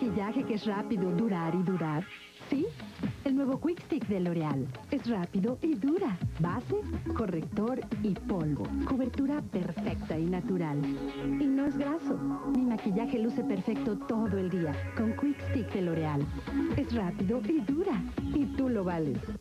maquillaje que es rápido, durar y durar? Sí, el nuevo Quick Stick de L'Oreal. Es rápido y dura. Base, corrector y polvo. Cobertura perfecta y natural. Y no es graso. Mi maquillaje luce perfecto todo el día con Quick Stick de L'Oreal. Es rápido y dura. Y tú lo vales.